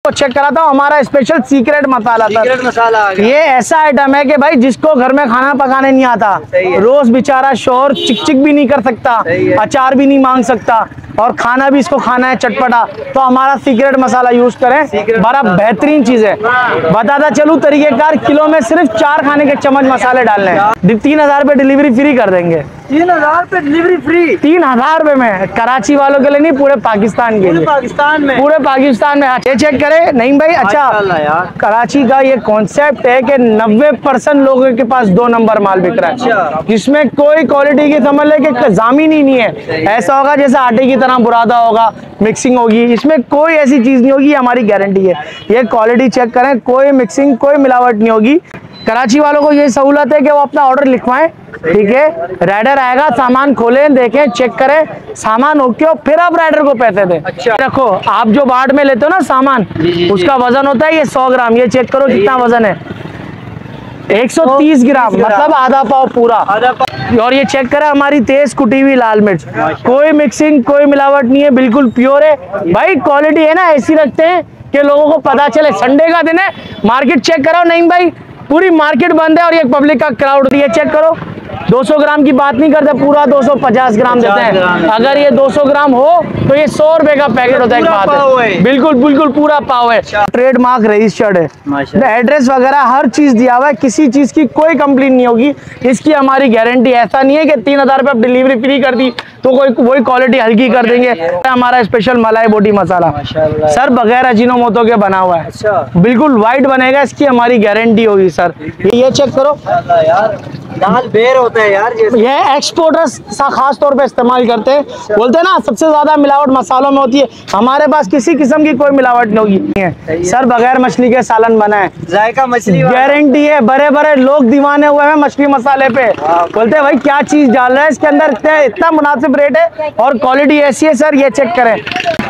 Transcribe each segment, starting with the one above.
आपको चेक कराता हूँ हमारा स्पेशल सीक्रेट मसाला था। सीक्रेट मसाला आ गया। ये ऐसा आइटम है कि भाई जिसको घर में खाना पकाने नहीं आता, रोज बेचारा शोर चिक चिक भी नहीं कर सकता, अचार भी नहीं मांग सकता और खाना भी इसको खाना है चटपटा, तो हमारा सीक्रेट मसाला यूज करें, बड़ा बेहतरीन चीज है। बताता चलूं तरीकेकार, किलो में सिर्फ 4 खाने के चम्मच मसाले डालने हैं। 3000 रुपए डिलीवरी फ्री कर देंगे। 3000 रुपए डिलीवरी फ्री? 3000 रुपए में, कराची वालों के लिए नहीं, पूरे पाकिस्तान के लिए। पाकिस्तान में? पूरे पाकिस्तान में। ये चेक करें नहीं भाई। अच्छा कराची का ये कॉन्सेप्ट है कि 90% लोगों के पास 2 नंबर माल बिक रहा है, जिसमें कोई क्वालिटी की समझ ले कि जामिनी नहीं है। ऐसा होगा जैसे आटे की तरह बुरादा होगा, मिक्सिंग होगी, इसमें कोई ऐसी चीज नहीं होगी, हमारी गारंटी है। ये क्वालिटी चेक करें, कोई मिक्सिंग कोई मिलावट नहीं होगी। कराची वालों को ये सहूलत है कि वो अपना ऑर्डर लिखवाएं, ठीक है, राइडर आएगा, सामान खोलें, देखें, चेक करें, सामान ओके हो, फिर आप राइडर को पैसे दें। अच्छा। देखो आप जो बाट में लेते हो ना सामान, उसका वजन होता है ये 100 ग्राम। ये चेक करो कितना वजन है, 130 ग्राम, मतलब आधा पाव पूरा। और ये चेक करें हमारी तेज कुटी हुई लाल मिर्च, कोई मिक्सिंग कोई मिलावट नहीं है, बिल्कुल प्योर है भाई। क्वालिटी है ना ऐसी रखते हैं कि लोगों को पता चले। संडे का दिन है, मार्केट चेक करो नहीं भाई, पूरी मार्केट बंद है और ये पब्लिक का क्राउड। ये चेक करो, 200 ग्राम की बात नहीं करते, पूरा 250 ग्राम देते हैं। अगर ये 200 ग्राम हो तो ये 100 रुपए का पैकेट होता है। एक बात है, बिल्कुल बिल्कुल पूरा पाव है। ट्रेडमार्क रजिस्टर्ड है, एड्रेस वगैरह हर चीज दिया हुआ है, किसी चीज की कोई कंप्लेंट नहीं होगी। इसकी हमारी गारंटी। ऐसा नहीं है कि 3000 रुपए डिलीवरी फ्री कर दी तो कोई वही क्वालिटी हल्की कर देंगे। हमारा स्पेशल मलाई बोटी मसाला सर बगैर अजीनोमोटो के बना हुआ है, बिल्कुल व्हाइट बनेगा, इसकी हमारी गारंटी होगी सर। ये चेक करो यार, लाल बेर होता है यार, ये एक्सपोर्टर्स खास तौर पे इस्तेमाल करते हैं। बोलते हैं ना सबसे ज्यादा मिलावट मसालों में होती है, हमारे पास किसी किस्म की कोई मिलावट नहीं होगी सर। बगैर मछली के सालन बना है, जायका मछली गारंटी है। बड़े बड़े लोग दीवाने हुए हैं मछली मसाले पे, बोलते हैं भाई क्या चीज डाल रहे हैं इसके अंदर, इतना मुनासिब रेट है और क्वालिटी ऐसी है सर। ये चेक करें,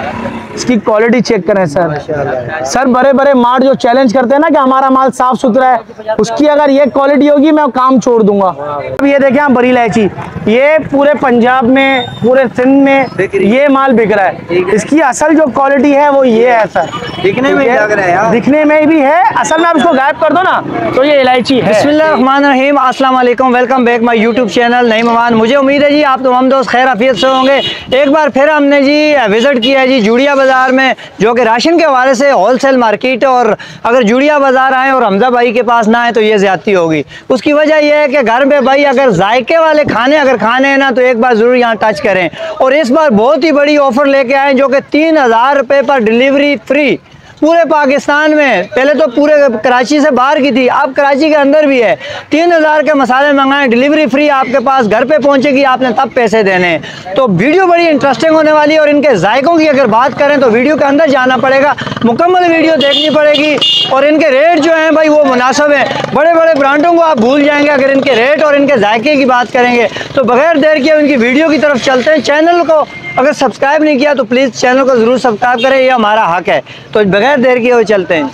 इसकी क्वालिटी चेक करें सर। सर बड़े बड़े मार्ट जो चैलेंज करते हैं ना कि हमारा माल साफ सुथरा है, उसकी अगर ये क्वालिटी होगी मैं काम छोड़ दूंगा। अब ये देखें आप, बड़ी इलायची, ये पूरे पंजाब में, पूरे सिंध में ये माल बिक रहा है। इसकी असल जो क्वालिटी है वो ये है सर। दिखने में लग रहा है यार, दिखने में भी है, असल में आप इसको गायब कर दो ना तो ये इलायची है। बिस्मिल्लाहिर्रहमानिर्रहीम, अस्सलाम वालेकुम, welcome back my YouTube channel Naeem Aman. मुझे उम्मीद है जी आप तमाम दोस्त खैर आफियत से होंगे। एक बार फिर हमने जी विजिट किया है जी जूड़िया बाज़ार में, जो कि राशन के हवाले से होलसेल मार्केट है। और अगर जूड़िया बाज़ार आए और हमजा भाई के पास ना आए तो ये ज़्यादती होगी। उसकी वजह यह है कि घर में भाई अगर जायके वाले खाने अगर खाने हैं ना तो एक बार ज़रूर यहाँ टच करें। और इस बार बहुत ही बड़ी ऑफ़र लेके आए जो कि 3000 रुपये पर डिलीवरी फ्री पूरे पाकिस्तान में। पहले तो पूरे कराची से बाहर की थी, अब कराची के अंदर भी है। 3000 के मसाले मंगाएं, डिलीवरी फ्री आपके पास घर पे पहुंचेगी, आपने तब पैसे देने हैं। तो वीडियो बड़ी इंटरेस्टिंग होने वाली है। और इनके जायकों की अगर बात करें तो वीडियो के अंदर जाना पड़ेगा, मुकम्मल वीडियो देखनी पड़ेगी। और इनके रेट जो हैं भाई वो मुनासिब हैं, बड़े बड़े ब्रांडों को आप भूल जाएंगे अगर इनके रेट और इनके जायके की बात करेंगे। तो बगैर देर किए इनकी वीडियो की तरफ चलते हैं। चैनल को अगर सब्सक्राइब नहीं किया तो प्लीज़ चैनल को ज़रूर सब्सक्राइब करें, ये हमारा हक है। तो बगैर देर किए हुए चलते हैं।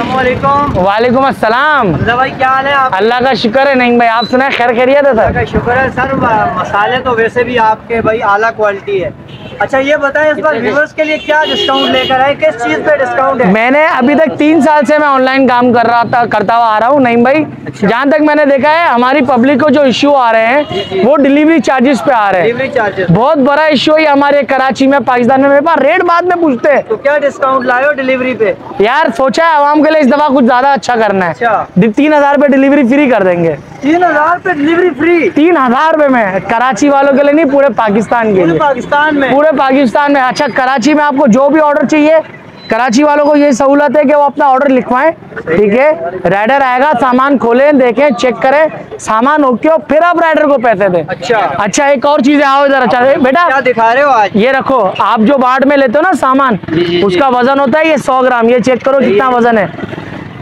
वालेकुम अस्सलाम। हमजा भाई क्या हाल है आप? अल्लाह का शुक्र है। नहीं भाई आप सुनाए, खैर खैरियत है सर? शुक्र है सर। मसाले तो वैसे भी आपके भाई आला क्वालिटी है। अच्छा ये बताएं इस बार व्यूअर्स के लिए क्या डिस्काउंट लेकर आए, किस चीज़ पे डिस्काउंट है? मैंने अभी तक 3 साल से मैं ऑनलाइन काम करता हुआ आ रहा हूँ नहीं भाई। जहाँ तक मैंने देखा है हमारी पब्लिक को जो इश्यू आ रहे हैं वो डिलीवरी चार्जेस पे आ रहे हैं। डिलीवरी चार्जेस बहुत बड़ा इश्यू है हमारे कराची में, पाकिस्तान में। मेरे पास रेट बाद में पूछते हैं। तो क्या डिस्काउंट लाए हो डिलीवरी पे? यार सोचा है आवाम के लिए इस दफा कुछ ज्यादा अच्छा करना है। 3000 रुपए डिलीवरी फ्री कर देंगे। 3000 रुपए डिलीवरी फ्री? 3000 रुपए में, कराची वालों के लिए नहीं, पूरे पाकिस्तान के लिए। पाकिस्तान में? पूरे पाकिस्तान में। अच्छा कराची में आपको जो भी ऑर्डर चाहिए, कराची वालों को ये सहूलत है कि वो अपना ऑर्डर लिखवाएं, ठीक है, राइडर आएगा, सामान खोलें, देखें, चेक करें, सामान ओके हो, फिर आप राइडर को पैसे दें। अच्छा एक और चीज है, आओ इधर। अच्छा बेटा क्या दिखा रहे हो आज? ये रखो, आप जो बाट में लेते हो ना सामान, उसका वजन होता है ये 100 ग्राम। ये चेक करो कितना वजन है,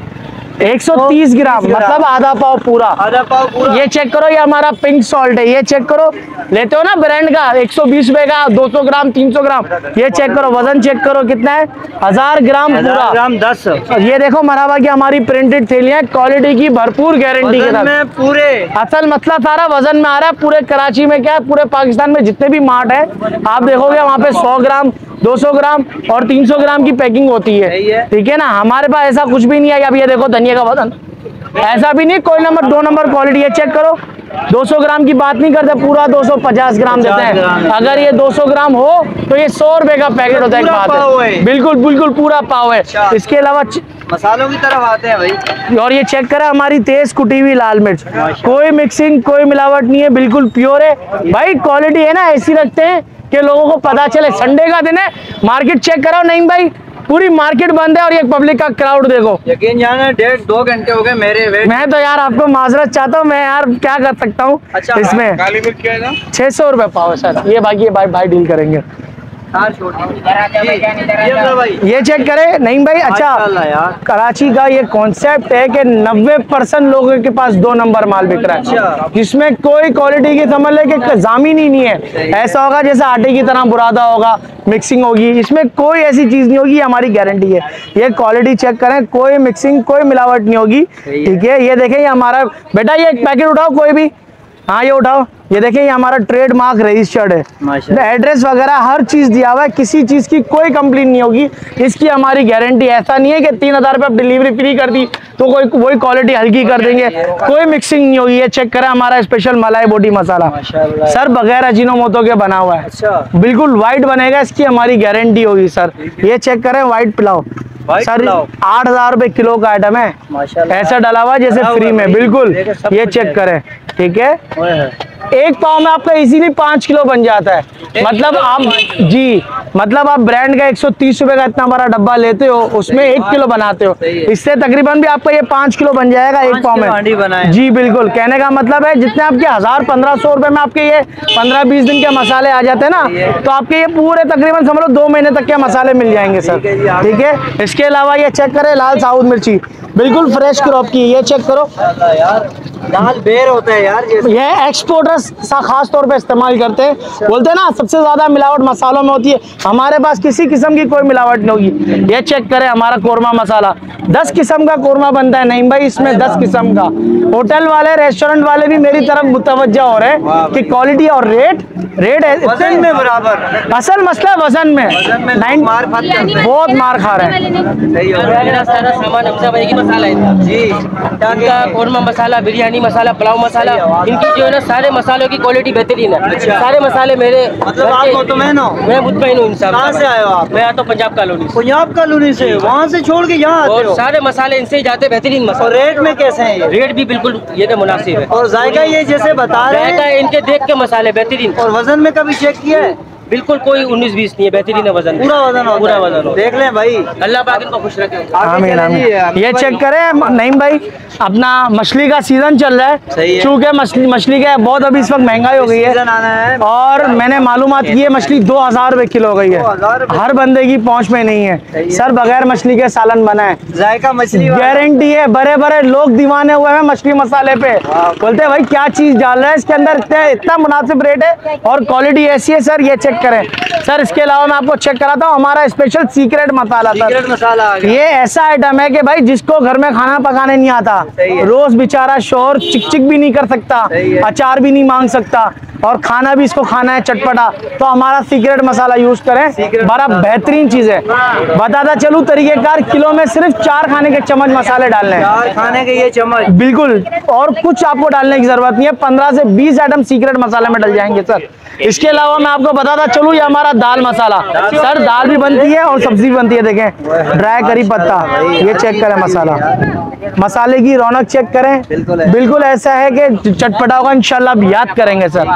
130 ग्राम, मतलब आधा पाव पूरा। आधा पाव पूरा। ये चेक करो, ये हमारा पिंक सॉल्ट है। ये चेक करो, लेते हो ना ब्रांड का, 120 रुपए का, 200 ग्राम, 300 ग्राम। ये चेक करो, वजन चेक करो कितना है, 1000 ग्राम पूरा। 10। ये देखो मराबा की हमारी प्रिंटेड थैलियां, क्वालिटी की भरपूर गारंटी के साथ। पूरे असल मसला सारा वजन में आ रहा है। पूरे कराची में क्या है, पूरे पाकिस्तान में जितने भी मार्ट है आप देखोगे वहाँ पे 100 ग्राम, 200 ग्राम और 300 ग्राम की पैकिंग होती है, ठीक है ना। हमारे पास ऐसा कुछ भी नहीं है। अब ये देखो धनिया का वजन ऐसा भी नहीं, कोई नंबर 2 नंबर क्वालिटी है, चेक करो। 200 ग्राम की बात नहीं करते, पूरा 250 ग्राम देते हैं। अगर ये 200 ग्राम हो तो ये 100 रुपए का पैकेट होता है। एक बात है, बिल्कुल बिल्कुल पूरा पाव है। इसके अलावा मसालों की तरफ आते हैं भाई, और ये चेक करा हमारी तेज कुटी हुई लाल मिर्च, कोई मिक्सिंग कोई मिलावट नहीं है, बिल्कुल प्योर है भाई। क्वालिटी है ना ऐसी रखते हैं कि लोगों को पता चले। संडे का दिन है, मार्केट चेक कराओ नहीं भाई, पूरी मार्केट बंद है और ये पब्लिक का क्राउड देखो। यकीन जाने 1.5-2 घंटे हो गए मेरे वेट। मैं तो यार आपको माजरत चाहता हूँ, मैं यार क्या कर सकता हूँ। अच्छा, इसमें काली मिर्च क्या है ना? 600 रुपए पाव है सर। ये बाकी ये भाई डील करेंगे। ये चेक करें नहीं भाई। अच्छा यार, कराची का ये कॉन्सेप्ट है कि 90% लोगों के पास 2 नंबर माल बिक रहा है, जिसमें कोई क्वालिटी की समझ ले कि जामिन ही नहीं है। ऐसा होगा जैसे आटे की तरह बुरादा होगा, मिक्सिंग होगी, इसमें कोई ऐसी चीज नहीं होगी, हमारी गारंटी है। ये क्वालिटी चेक करें, कोई मिक्सिंग कोई मिलावट नहीं होगी, ठीक है। ये देखें, ये हमारा बेटा, ये एक पैकेट उठाओ कोई भी, हाँ ये उठाओ, ये देखिए ये हमारा ट्रेडमार्क रजिस्टर्ड है, एड्रेस वगैरह हर चीज दिया हुआ है, किसी चीज की कोई कंप्लेन नहीं होगी, इसकी हमारी गारंटी। ऐसा नहीं है कि 3000 रुपये डिलीवरी फ्री कर दी तो कोई वही क्वालिटी हल्की कर देंगे, कोई मिक्सिंग नहीं होगी। ये चेक करें हमारा स्पेशल मलाई बोटी मसाला सर, बगैर अजीनोमोटो के बना हुआ है, बिल्कुल व्हाइट बनेगा, इसकी हमारी गारंटी होगी सर। ये चेक करें व्हाइट पुलाव सर, 8000 रुपए किलो का आइटम है, ऐसा डला हुआ जैसे फ्री में, बिल्कुल। ये चेक करें, ठीक है। एक पाव में आपका इजीली 5 किलो बन जाता है। मतलब आप जी, मतलब आप ब्रांड का 130 रुपए का इतना बड़ा डब्बा लेते हो, उसमें 1 किलो बनाते हो, इससे तकरीबन भी आपका ये 5 किलो बन जाएगा एक पाव में। जी बिल्कुल, कहने का मतलब है जितने आपके 1000-1500 रुपए में आपके ये 15-20 दिन के मसाले आ जाते हैं ना, तो आपके ये पूरे तकरीबन समझ लो 2 महीने तक के मसाले मिल जाएंगे सर, ठीक है। इसके अलावा ये चेक करें लाल साउथ मिर्ची, बिल्कुल फ्रेश क्रॉप की, ये चेक करो यार, लाल बेर होता है यार, ये एक्सपोर्टर्स खास तौर पे इस्तेमाल करते हैं, बोलते हैं ना सबसे ज्यादा मिलावट मसालों में होती है, हमारे पास किसी किस्म की कोई मिलावट नहीं होगी। ये चेक करें हमारा कोरमा मसाला, 10 किस्म का कोरमा बनता है नहीं भाई, इसमें 10 किस्म का। होटल वाले रेस्टोरेंट वाले भी मेरी तरफ मुतवज्जा हो रहे हैं कि क्वालिटी और रेट वजन में बराबर। असल मसला वजन में बहुत मार खा रहे हैं। सारा सामान हमजा भाई की मसाला है जी, इनका कोरमा मसाला, बिरयानी मसाला, पुलाव मसाला, इनकी जो है ना सारे मसालों की क्वालिटी बेहतरीन है। सारे मसाले मेरे मतलब आप मुतमईन हो? मैं मुतमईन हूँ इंसान। कहाँ से आए हो आप? मैं आता हूँ पंजाब कॉलोनी। पंजाब कॉलोनी से? वहाँ से छोड़ के यहाँ आते हो? सारे मसाले इनसे ही जाते, बेहतरीन मसाले। और रेट में कैसे हैं ये? रेट भी बिल्कुल ये तो मुनासिब है। और जायका ये जैसे बता रहे हैं, इनके देख के मसाले बेहतरीन। और वजन में कभी चेक किया है? बिल्कुल कोई 19-20 नहीं है, बेहतरीन है वजन, पूरा वजन हो, पूरा वजन हो। देख लें भाई, अल्लाह पाक इनको खुश रखे। आमीन आमीन। ये चेक करें नहीं भाई, अपना मछली का सीजन चल रहा है, चूँकि मछली का बहुत अभी इस वक्त महंगाई हो गई है, और मैंने मालूमात की है मछली 2000 रुपए किलो हो गई है, हर बंदे की पहुंच में नहीं है सर। बगैर मछली के सालन बना है, जायका मछली गारंटी है। बड़े बड़े लोग दीवाने हुए हैं मछली मसाले पे, बोलते हैं भाई क्या चीज डाल रहा है इसके अंदर, इतना मुनासिब रेट है और क्वालिटी ऐसी है सर। ये चेक करें सर। इसके अलावा मैं आपको चेक कराता हूँ हमारा स्पेशल सीक्रेट मसाला सर। ये ऐसा आइटम है कि भाई जिसको घर में खाना पकाने नहीं आता, रोज बेचारा शोर चिक भी नहीं कर सकता, अचार भी नहीं मांग सकता, और खाना भी इसको खाना है चटपटा, तो हमारा सीक्रेट मसाला यूज करें, बड़ा बेहतरीन चीज है। बताता चलूं तरीकेकार, किलो में सिर्फ 4 खाने के चम्मच मसाले डालने हैं, 4 खाने के ये चम्मच, बिल्कुल, और कुछ आपको डालने की जरूरत नहीं है। 15 से 20 आइटम सीक्रेट मसाले में डल जाएंगे सर। इसके अलावा मैं आपको बताता चलूं ये हमारा दाल मसाला सर, दाल भी बनती है और सब्जी भी बनती है। देखें ड्राई करी पत्ता, ये चेक करें मसाला, मसाले की रौनक चेक करें, बिल्कुल ऐसा है कि चटपटा होगा इंशाल्लाह, आप याद करेंगे सर।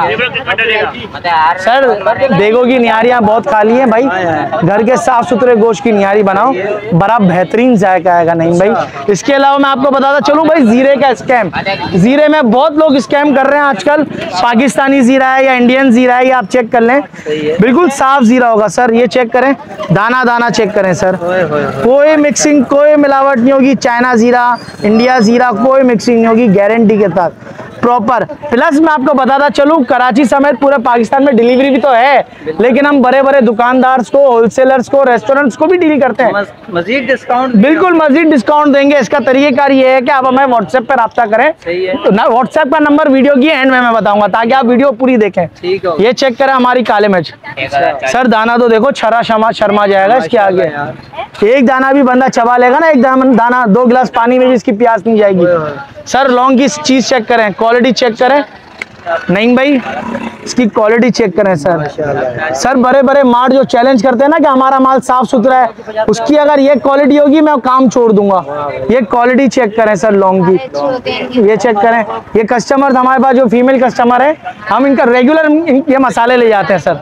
सर देखो की निहारियाँ बहुत खाली हैं भाई, घर के साफ सुथरे गोश्त की निहारी बनाओ, बड़ा बेहतरीन जायका आएगा नहीं भाई। इसके अलावा मैं आपको बताता चलूं भाई जीरे का स्कैम, जीरे में बहुत लोग स्कैम कर रहे हैं आजकल, पाकिस्तानी जीरा है या इंडियन जीरा है, ये आप चेक कर लें, बिल्कुल साफ जीरा होगा सर। ये चेक करें, दाना दाना चेक करें सर, कोई मिक्सिंग कोई मिलावट नहीं होगी, चाइना जीरा इंडिया जीरा कोई मिक्सिंग नहीं होगी, गारंटी के साथ। प्रॉपर। प्लस मैं आपको बताता चलूँ, कराची समेत पूरे पाकिस्तान में डिलीवरी भी तो है, लेकिन हम बड़े बड़े दुकानदार को, होलसेलर्स को, रेस्टोरेंट्स को भी डील करते हैं। मजीद डिस्काउंट? बिल्कुल मजीद डिस्काउंट देंगे। इसका तरीकेकार ये है कि आप हमें व्हाट्सएप पर रब्ता करें। तो ना व्हाट्सएप का नंबर वीडियो की एंड में मैं बताऊंगा, ताकि आप वीडियो पूरी देखें। ठीक है। ये चेक करें हमारी काले मिर्च सर, दाना तो देखो छरा शर्मा जाएगा इसके आगे। एक दाना भी बंदा चबा लेगा ना, एक दाना 2 गिलास पानी में भी इसकी प्यास नहीं जाएगी। सर लौंग की चीज चेक करें, क्वालिटी चेक करें। नहीं भाई, इसकी क्वालिटी चेक करें सर। सर बड़े बड़े मार्ट जो चैलेंज करते हैं ना कि हमारा माल साफ सुथरा है, उसकी अगर ये क्वालिटी होगी मैं काम छोड़ दूंगा। ये क्वालिटी चेक करें सर लौंग की, ये चेक करें। ये कस्टमर हमारे पास जो फीमेल कस्टमर है, हम इनका रेगुलर ये मसाले ले जाते हैं सर।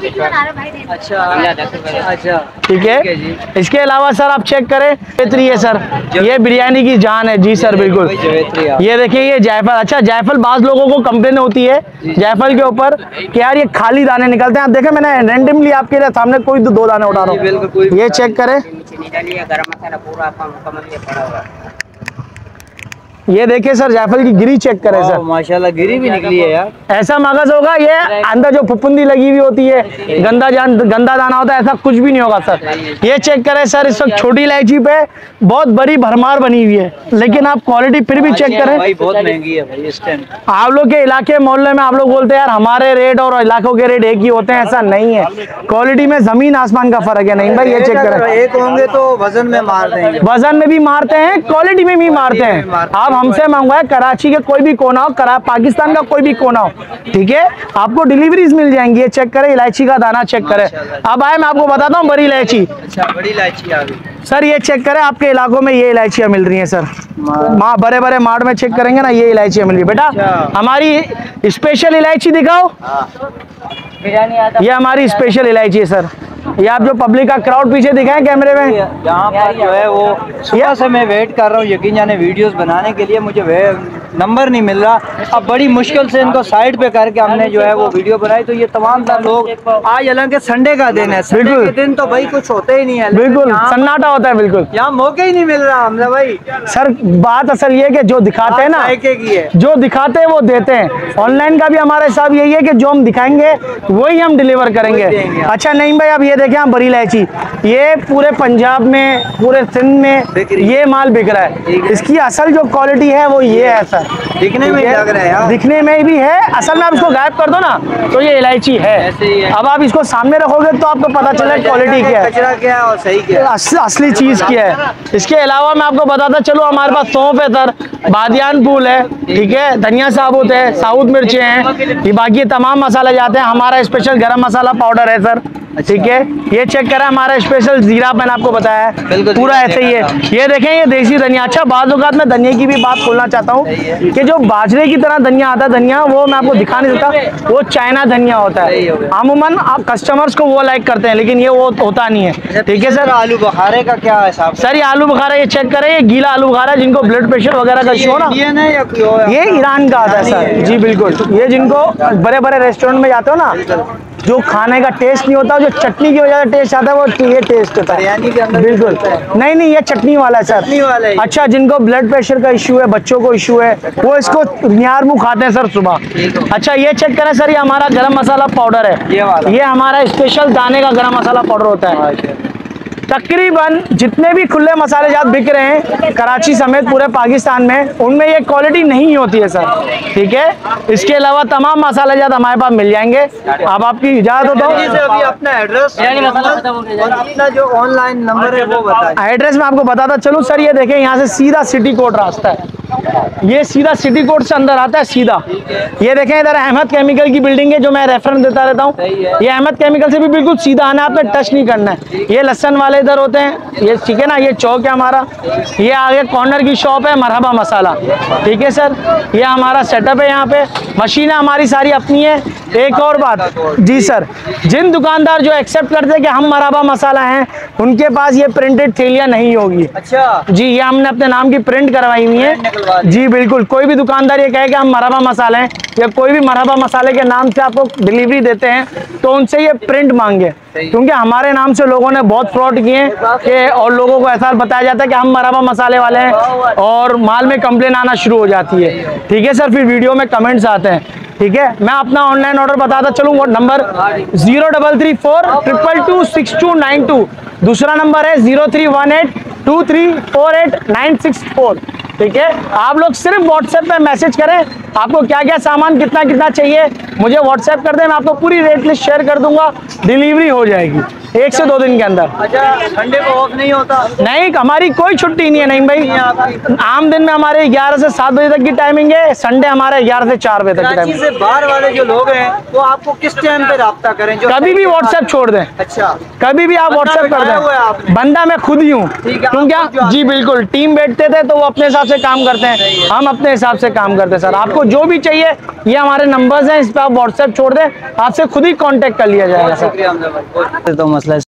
अच्छा ठीक है। इसके अलावा सर आप चेक करें, जावित्री है सर, ये बिरयानी की जान है। जी सर बिल्कुल। ये देखिए ये जायफल। अच्छा जायफल, बाज लोगों को कंप्लेन होती है जायफल के ऊपर कि यार ये खाली दाने निकलते हैं। आप देखें मैंने रैंडमली आपके लिए सामने कोई 2 दाने उठा रहा हूँ। ये चेक करें, ये देखिए सर जायफल की गिरी चेक करें सर। माशाल्लाह गिरी भी निकली है यार। ऐसा मगज होगा, ये अंदर जो फुफुंदी लगी हुई होती है, गंदा दाना होता है, ऐसा कुछ भी नहीं होगा सर। ये चेक करें सर, इस वक्त छोटी इलायची पे बहुत बड़ी भरमार बनी हुई है, लेकिन आप क्वालिटी फिर भी चेक करें। भाई बहुत महंगी है भाई इस टाइम। आप लोग के इलाके मोहल्ले में आप लोग बोलते हैं यार हमारे रेट और इलाकों के रेट एक ही होते हैं, ऐसा नहीं है। क्वालिटी में जमीन आसमान का फर्क है। नहीं भाई ये चेक करें, एक होंगे तो वजन में मार देंगे, वजन में भी मारते हैं, क्वालिटी में भी मारते हैं। आप हमसे मंगवाए कराची के कोई भी कोना हो, पाकिस्तान का कोई भी कोना हो, ठीक है, आपको डिलीवरीज मिल जाएंगी। ये चेक करें, इलायची का दाना चेक करें। अब आए मैं आपको बताता हूँ बड़ी इलायची। अच्छा बड़ी इलायची आ गई सर, ये चेक करें, आपके इलाकों में ये इलायचियाँ मिल रही हैं सर। बड़े बड़े मार्ट में चेक करेंगे ना, ये इलायचियाँ मिल रही है। बेटा हमारी स्पेशल इलायची दिखाओ, ये हमारी स्पेशल इलायची है सर। ये आप जो पब्लिक का क्राउड पीछे दिखाएं कैमरे में, जहाँ पर जो है वो सुबह से मैं वेट कर रहा हूँ, यकीन जाने वीडियोस बनाने के लिए मुझे नंबर नहीं मिल रहा। अब बड़ी मुश्किल से इनको साइड पे करके हमने जो है वो वीडियो बनाई। तो ये तमाम लोग आज, हालांकि संडे का दिन है, संडे के दिन तो भाई कुछ होते ही नहीं है, बिल्कुल सन्नाटा होता है, बिल्कुल यहाँ मौके ही नहीं मिल रहा हमने भाई। सर बात असल ये है कि जो दिखाते हैं ना, जो दिखाते हैं वो देते हैं। ऑनलाइन का भी हमारा हिसाब यही है कि जो हम दिखाएंगे वही हम डिलीवर करेंगे। अच्छा नहीं भाई, अब ये देखें आप बड़ी इलायची, ये पूरे पंजाब में, पूरे सिंध में ये माल बिक रहा है। इसकी असल जो क्वालिटी है वो ये है सर, दिखने में लग रहा है यार, दिखने में भी है, असल में आप इसको गायब कर दो ना तो ये इलायची है। अब आप इसको सामने रखोगे तो आपको पता चले क्वालिटी क्या है, कचरा क्या है और सही क्या है, असली चीज क्या है। इसके अलावा मैं आपको बताता चलो, हमारे पास सौंफ है सर, बादियान फूल है, ठीक है, धनिया साबुत है, साबुत मिर्चें हैं, ये बाकी तमाम मसाले जाते हैं। हमारा स्पेशल गरम मसाला पाउडर है सर, ठीक है। ये चेक करें, हमारा स्पेशल जीरा मैंने आपको बताया है, पूरा ऐसे ही है। ये देखें ये देसी धनिया। अच्छा बाज़ औक़ात मैं धनिया की भी बात खोलना चाहता हूँ कि जो बाजरे की तरह धनिया आता है, धनिया वो मैं आपको दिखा नहीं सकता, वो चाइना धनिया होता है। अमूमन आप कस्टमर्स को वो लाइक करते हैं, लेकिन ये वो होता नहीं है, ठीक है सर। आलू बुखारे का क्या हिसाब सर? ये आलू बुखारा, ये चेक करें, ये गीला आलू बुखारा, जिनको ब्लड प्रेशर वगैरह का इशू हो ना, ये ईरान का आता है सर। जी बिल्कुल, ये जिनको बड़े बड़े रेस्टोरेंट में जाते हो ना, जो खाने का टेस्ट नहीं होता, जो चटनी की वजह से टेस्ट आता है, वो ये टेस्ट होता है बिल्कुल। नहीं ये चटनी वाला है सर। अच्छा जिनको ब्लड प्रेशर का इशू है, बच्चों को इशू है, वो इसको निहार मुँह खाते हैं सर सुबह। अच्छा ये चेक करें सर, ये हमारा गरम मसाला पाउडर है, ये हमारा स्पेशल दाने का गरम मसाला पाउडर होता है। तकरीबन जितने भी खुले मसाले जात बिक रहे हैं कराची समेत पूरे पाकिस्तान में, उनमें ये क्वालिटी नहीं होती है सर, ठीक है। इसके अलावा तमाम मसाले जात हमारे पास मिल जाएंगे। अब आपकी इजाज़त हो तो अभी अपना एड्रेस और अपना जो ऑनलाइन नंबर है वो बताएं। एड्रेस मैं आपको बताता चलूँ सर, ये देखें यहाँ से सीधा सिटी कोर्ट रास्ता है, ये सीधा सिटी कोर्ट से अंदर आता है सीधा। ये देखें इधर अहमद केमिकल की बिल्डिंग है, जो मैं रेफरेंस देता रहता हूँ। ये अहमद केमिकल से भी बिल्कुल सीधा आना है, आपने टच नहीं करना है। ये लहसन वाले इधर होते हैं, ये ठीक है ना, ये चौक है हमारा, ये आगे कॉर्नर की शॉप है मरहबा मसाला, ठीक है सर। ये हमारा सेटअप है, यहाँ पे मशीनें हमारी सारी अपनी है। एक और बात जी सर, जिन दुकानदार जो एक्सेप्ट करते हैं कि हम मरहबा मसाला हैं, उनके पास ये प्रिंटेड थैलियाँ नहीं होगी। अच्छा जी, ये हमने अपने नाम की प्रिंट करवाई हुई है, निकलवा दी। जी बिल्कुल, कोई भी दुकानदार ये कहे कि हम मरहबा मसाले हैं या कोई भी मरहबा मसाले के नाम से आपको डिलीवरी देते हैं तो उनसे ये प्रिंट मांगे, क्योंकि हमारे नाम से लोगों ने बहुत फ्रॉड किए हैं कि और लोगों को ऐसा बताया जाता है कि हम मरहबा मसाले वाले हैं और माल में कंप्लेन आना शुरू हो जाती है। ठीक है सर, फिर वीडियो में कमेंट्स आते हैं। ठीक है, मैं अपना ऑनलाइन ऑर्डर बताता चलूँ। वो नंबर 0334226292, दूसरा नंबर है 03182348 ठीक है, आप लोग सिर्फ व्हाट्सएप पे मैसेज करें, आपको क्या क्या सामान कितना कितना चाहिए मुझे व्हाट्सएप कर दें, मैं आपको पूरी रेट लिस्ट शेयर कर दूंगा, डिलीवरी हो जाएगी 1 से 2 दिन के अंदर। अच्छा, संडे को ऑफ नहीं होता? नहीं, हमारी कोई छुट्टी नहीं है। नहीं भाई, आम दिन में हमारे 11 से 7 बजे तक की टाइमिंग है, संडे हमारे 11 से 4 बजे तक की कराची टाइमिंग। से बाहर वाले जो लोग हैं वो आपको किस टाइम पे रब्ता करें? जो कभी भी व्हाट्सएप छोड़ दें, अच्छा, कभी भी आप बंदा व्हाट्सएप कर बिठाया हुआ है दें। आपने? बंदा मैं खुद ही हूँ, ठीक है, क्योंकि आप खुद जो जी बिल्कुल, टीम बैठते थे तो वो अपने हिसाब से काम करते हैं, हम अपने हिसाब से काम करते हैं। सर आपको जो भी चाहिए ये हमारे नंबर्स हैं, इस पर आप व्हाट्सएप छोड़ दें, आपसे खुद ही कांटेक्ट कर लिया जाएगा सर। शुक्रिया हमजा भाई। तो मसला